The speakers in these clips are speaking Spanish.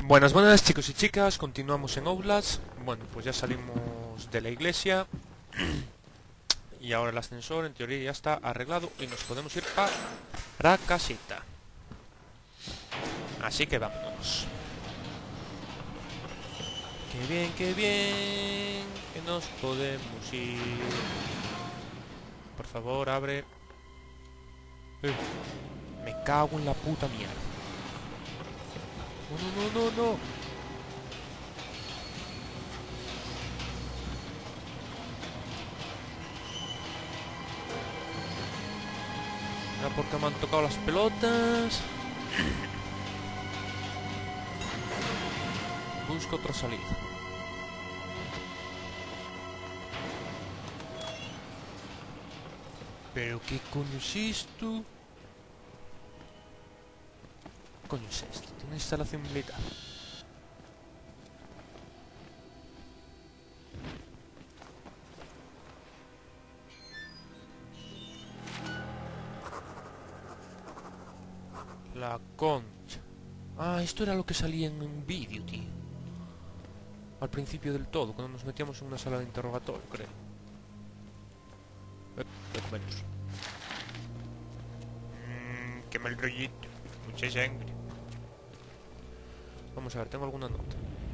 Buenas, buenas chicos y chicas, continuamos en Outlast. Bueno, pues ya salimos de la iglesia y ahora el ascensor en teoría ya está arreglado y nos podemos ir para casita. Así que vámonos. Qué bien, que nos podemos ir. Por favor, abre. Me cago en la puta mierda. No, no, no, no, no. Mira porque me han tocado las pelotas. Busco otra salida. ¿Pero qué coño es esto? ¿Qué coño es esto? Tiene una instalación militar. La concha. Ah, esto era lo que salía en un vídeo, tío. Al principio del todo, cuando nos metíamos en una sala de interrogatorio, creo. Documentos. Qué mal rollito. Mucha sangre. Vamos a ver, ¿tengo alguna nota?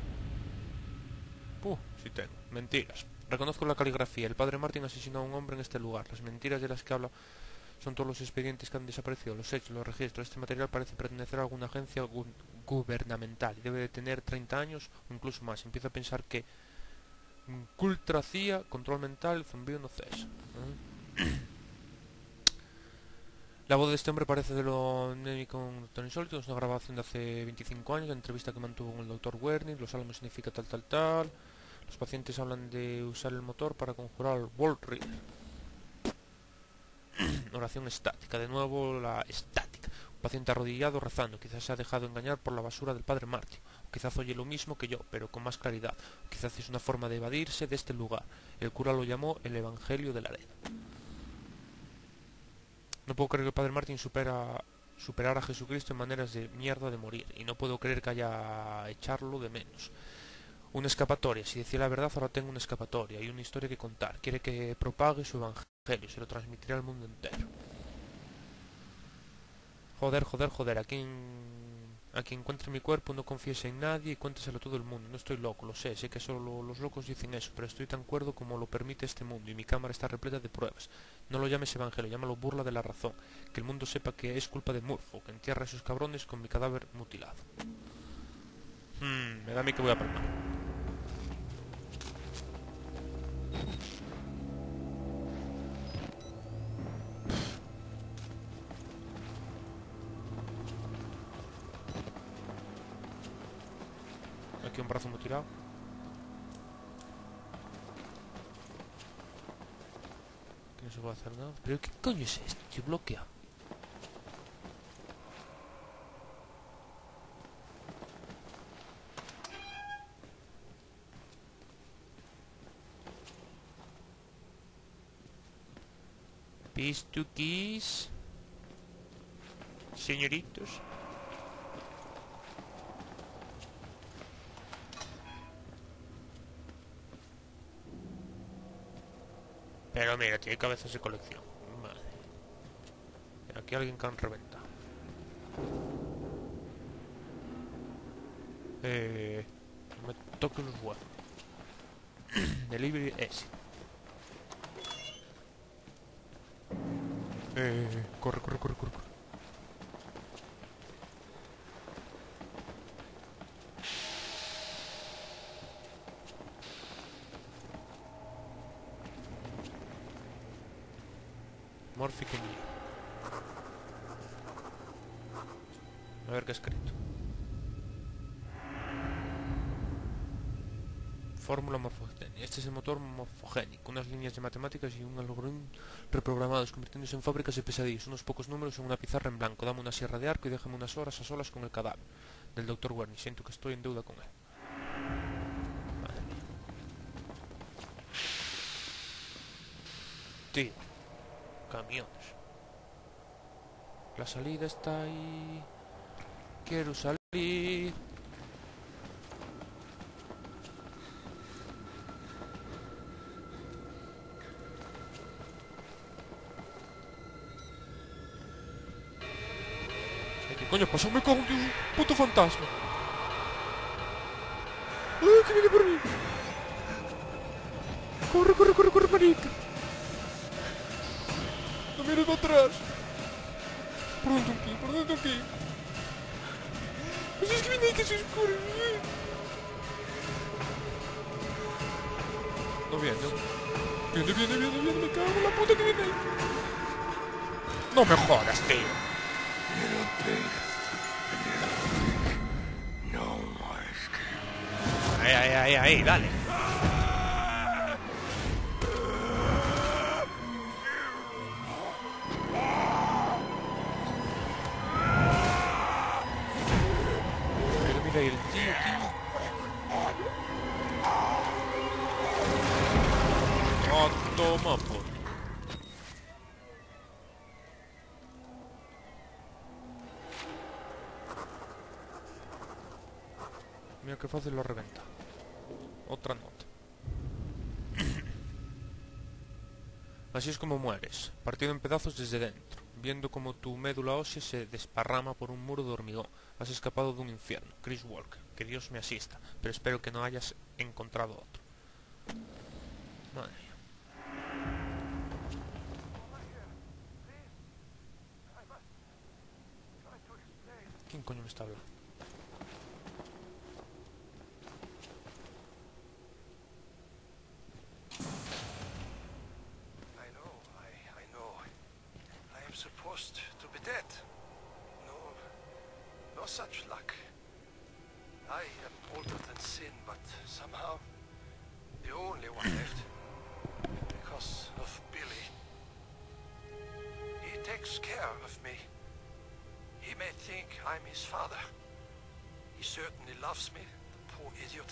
Sí tengo. Mentiras. Reconozco la caligrafía. El padre Martin asesinó a un hombre en este lugar. Las mentiras de las que habla son todos los expedientes que han desaparecido, los hechos, los registros. Este material parece pertenecer a alguna agencia gubernamental y debe de tener 30 años o incluso más. Empiezo a pensar que Cultra CIA, control mental, el zumbido no cesa. La voz de este hombre parece de lo anémico con Doctor Insólito. Es una grabación de hace 25 años, la entrevista que mantuvo con el Dr. Wernicke. Los álamos significa tal. Los pacientes hablan de usar el motor para conjurar al World Reader. Oración estática, de nuevo la estática. Un paciente arrodillado rezando, quizás se ha dejado engañar por la basura del padre Martin. O quizás oye lo mismo que yo, pero con más claridad. O quizás es una forma de evadirse de este lugar. El cura lo llamó el Evangelio de la Arena. No puedo creer que el padre Martin superar a Jesucristo en maneras de mierda de morir. Y no puedo creer que haya echarlo de menos. Una escapatoria, si decía la verdad ahora tengo una escapatoria y una historia que contar. Quiere que propague su evangelio, se lo transmitirá al mundo entero. Joder, a quien encuentre mi cuerpo no confiese en nadie y cuénteselo a todo el mundo. No estoy loco, lo sé que solo los locos dicen eso, pero estoy tan cuerdo como lo permite este mundo y mi cámara está repleta de pruebas. No lo llames evangelio, llámalo burla de la razón. Que el mundo sepa que es culpa de Murphy, que entierra a esos cabrones con mi cadáver mutilado. Me da a mí que voy a palmar. Aquí un brazo mutilado. Que no se puede hacer nada. ¿Pero qué coño es esto? Tío, bloquea. Pistuquis. Señoritos. Pero mira, tiene cabezas de colección. Madre. Aquí alguien que han reventado. No me toque los huevos. Delivery S. Corre. Morphic Engine. A ver qué ha escrito. Fórmula morfogénica. Este es el motor morfogénico. Unas líneas de matemáticas y un algoritmo reprogramados, convirtiéndose en fábricas de pesadillas. Unos pocos números en una pizarra en blanco. Dame una sierra de arco y déjame unas horas a solas con el cadáver del Dr. Wernicke. Siento que estoy en deuda con él. Madre mía. Tío. Camiones. La salida está ahí. Quiero salir. Coño, pasóme con un puto fantasma. ¡Ay, que viene por mí! ¡Corre, corre, corre, corre, marica! ¡No mires para atrás! ¿Por dónde tengo que ir? ¿Por dónde tengo que ir? Pues es que viene ahí que se oscuro. No viene. Viene, viene, viene, viene. Me cago en la puta que viene ahí. No me jodas, tío. Ahí, dale. Mira ahí el tío. Ah, toma, por. Mira qué fácil lo reventa. Otra nota. Así es como mueres, partido en pedazos desde dentro, viendo como tu médula ósea se desparrama por un muro de hormigón. Has escapado de un infierno, Chris Walker. Que Dios me asista, pero espero que no hayas encontrado otro. Madre mía. ¿Quién coño me está hablando? Supposed to be dead. No such luck. I am older than sin, but somehow the only one left. Because of Billy. He takes care of me. He may think I'm his father. He certainly loves me, the poor idiot.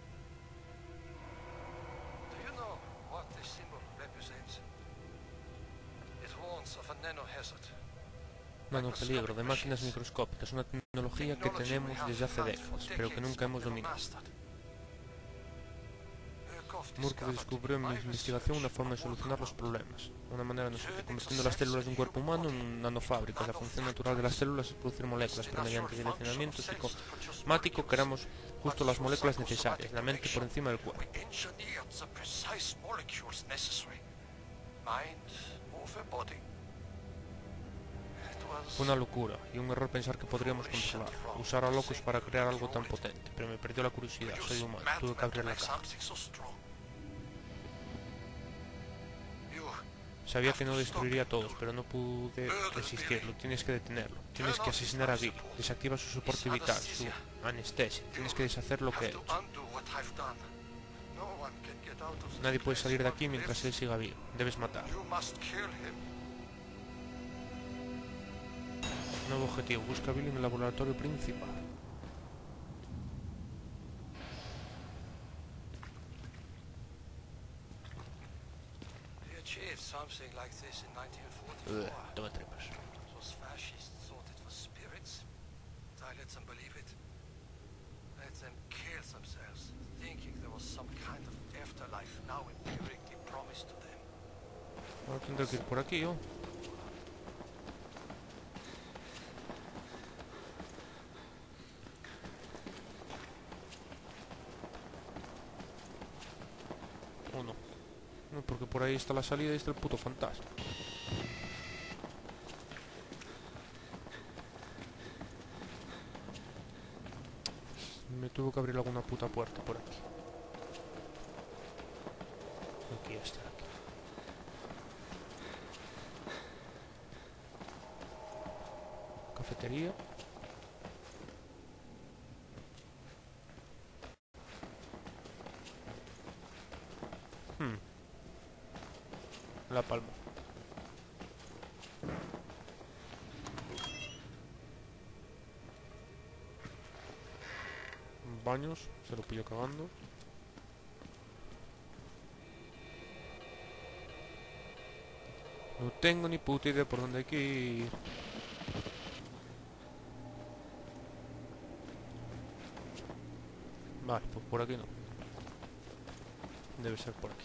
Do you know what this symbol represents? It warns of a nanohazard. Nanopeligro, de máquinas microscópicas, una tecnología que tenemos desde hace décadas, pero que nunca hemos dominado. Murkoff descubrió en mi investigación una forma de solucionar los problemas, una manera no sé, convirtiendo las células de un cuerpo humano en nanofábricas. La función natural de las células es producir moléculas, pero mediante direccionamiento psicomático creamos justo las moléculas necesarias, la mente por encima del cuerpo. Fue una locura y un error pensar que podríamos controlarlo, usar a locos para crear algo tan potente, pero me perdió la curiosidad, soy humano, tuve que abrir la caja. Sabía que no destruiría a todos, pero no pude resistirlo, tienes que detenerlo, tienes que asesinar a Bill, desactiva su soporte vital, su anestesia, tienes que deshacer lo que he hecho. Nadie puede salir de aquí mientras él siga vivo, debes matarlo. Nuevo objetivo, busca a Billy en el laboratorio principal. Toma tripas. Ahora tendré que ir por aquí, ¿o? ¿O no? No, porque por ahí está la salida y está el puto fantasma. Me tuvo que abrir alguna puta puerta por aquí. Aquí está, aquí. Cafetería. La palma. Baños, se lo pillo cagando. No tengo ni puta idea por dónde hay que ir. Vale, pues por aquí no. Debe ser por aquí.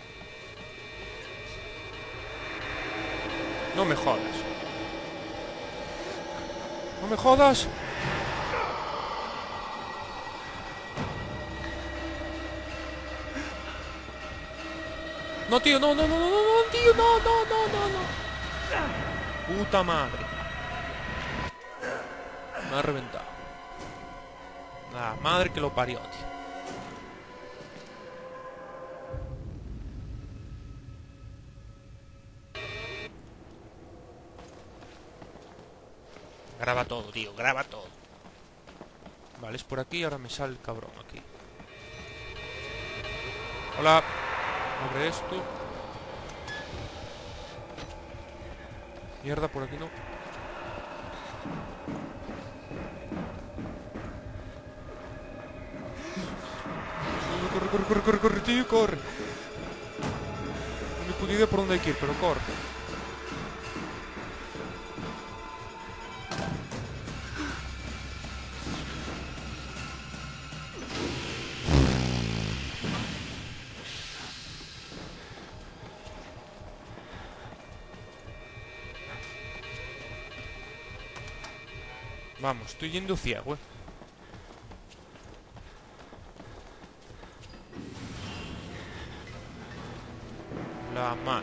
No me jodas. ¡No me jodas! No, tío, no, no, no, no, no, no, tío, no, no, no, no, no. Puta madre. Me ha reventado. La madre que lo parió, tío. Graba todo, tío, graba todo. Vale, es por aquí, ahora me sale el cabrón aquí. Hola. Abre esto. Mierda, por aquí no. Corre, corre, corre, corre, corre, tío, corre. No me puta idea por dónde hay que ir, pero corre. Vamos, estoy yendo ciego, La madre.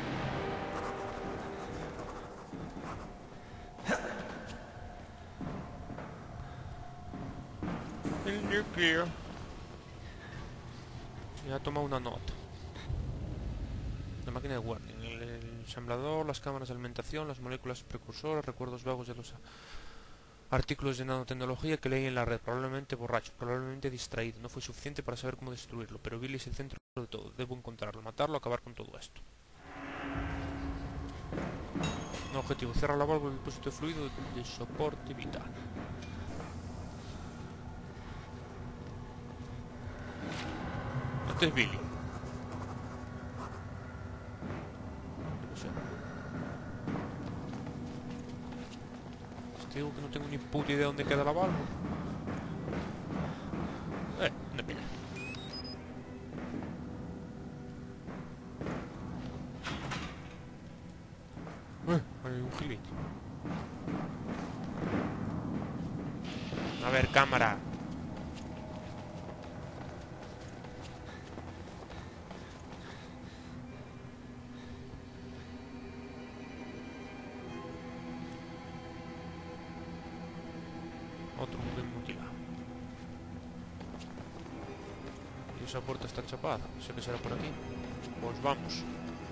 El nuclear. Ya ha tomado una nota. La máquina de guardia, el ensamblador, las cámaras de alimentación, las moléculas precursoras, recuerdos vagos de los artículos de nanotecnología que leí en la red. Probablemente borracho, probablemente distraído. No fue suficiente para saber cómo destruirlo, pero Billy es el centro de todo. Debo encontrarlo, matarlo, acabar con todo esto. No objetivo, cierra la válvula del depósito de fluido de soporte vital. Este es Billy. No sé. Te digo que no tengo ni puta idea de dónde queda la válvula. ¿Dónde pilla? Hay un gilito. A ver, cámara. Otro mundo mutilado. Y esa puerta está chapada. No sé qué será por aquí. Pues vamos.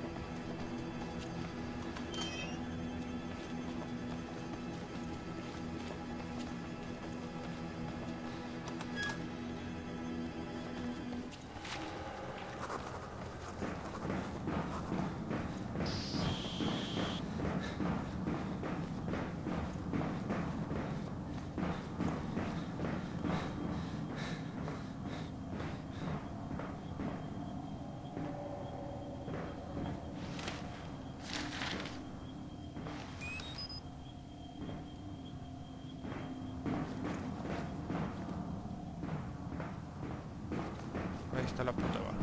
Ahí está la puta va.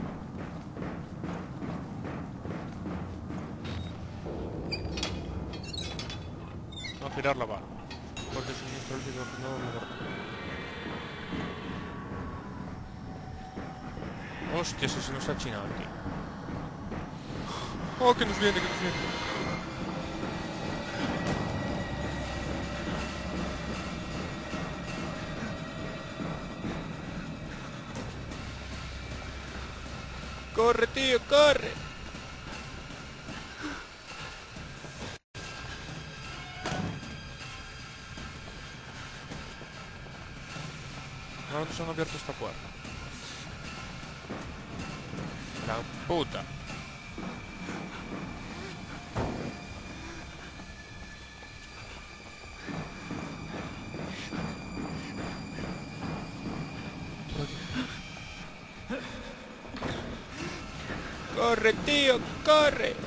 No, girar la válvula. Porque suministro el ordenador de verdad. Hostia, ese se nos ha chinado, tío. Oh, que nos viene, que nos viene. Corre, tío, corre. Ahora nos han abierto esta puerta. La puta. Corre, tío, corre.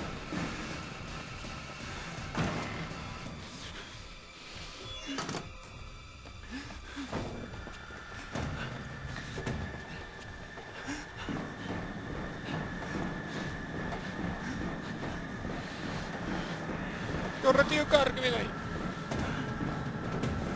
Corre, tío, corre, que viene ahí.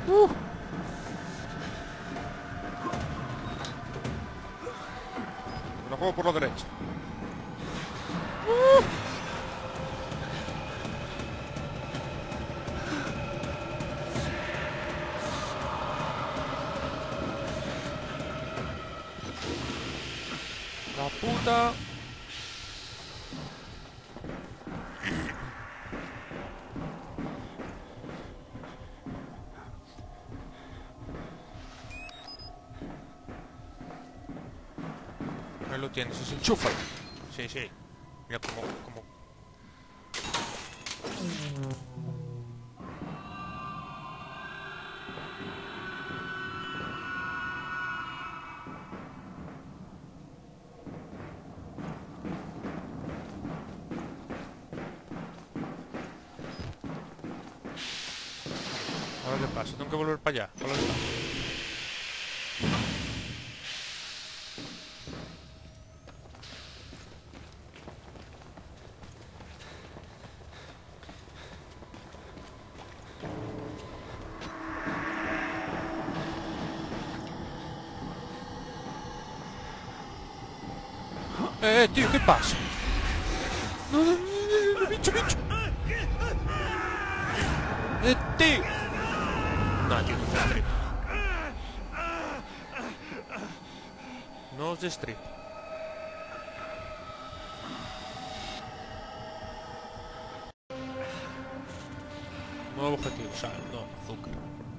Me lo juego por la derecha. La puta. Ahí lo tienes, es enchúfalo. Sí, sí. Mira como... A ver qué pasa, tengo que volver para allá. ¿Cuál está? Tío, ¿qué pasa? No, no, no, no, bicho, bicho. Tío. No, tío, no os destrip. No os destrip. Nuevo objetivo, sal, no, azúcar.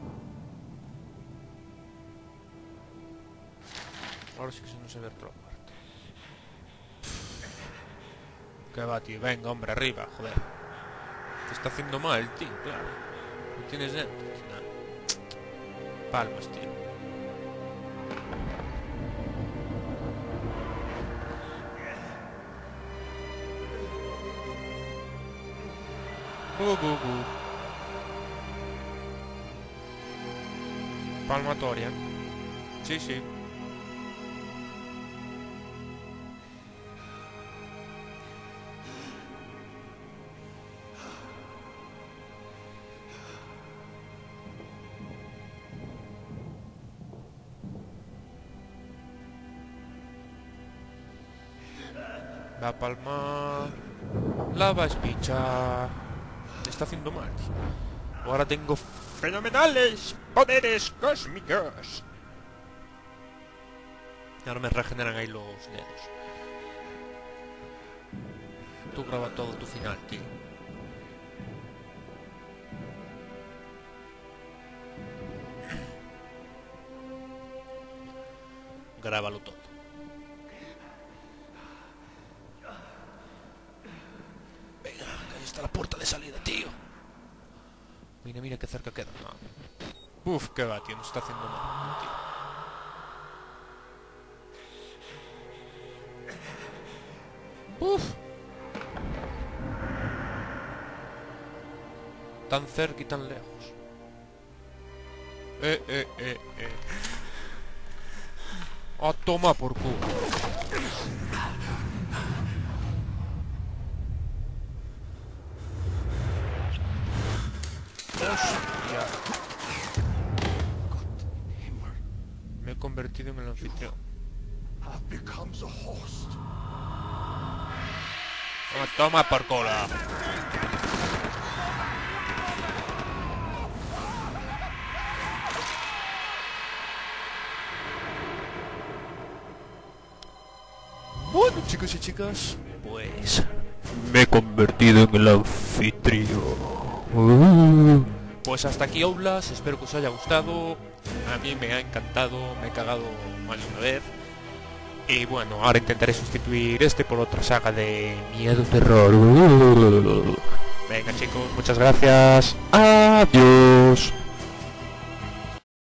Ahora sí que se nos ve otra parte. ¿Qué va, tío? Venga, hombre, arriba, joder. Te está haciendo mal, tío, claro. No tienes dentro, nah. Palmas, tío. Palmatoria. Sí, sí. Va a palmar. La va a espichar. Me está haciendo mal. Ahora tengo fenomenales poderes cósmicos. Y ahora me regeneran ahí los dedos. Tú graba todo tu final, tío. Grábalo todo. Venga, ahí está la puerta de salida, tío. Mira, mira qué cerca queda. No. Uf, qué va, tío. Nos está haciendo mal, tío. Uf. Tan cerca y tan lejos. A toma por culo. Hostia. Me he convertido en el anfitrión. A toma por culo. Bueno, chicos y chicas, pues me he convertido en el anfitrión. Pues hasta aquí Outlast, espero que os haya gustado. A mí me ha encantado, me he cagado más de una vez. Y bueno, ahora intentaré sustituir este por otra saga de miedo, terror. Venga chicos, muchas gracias. Adiós.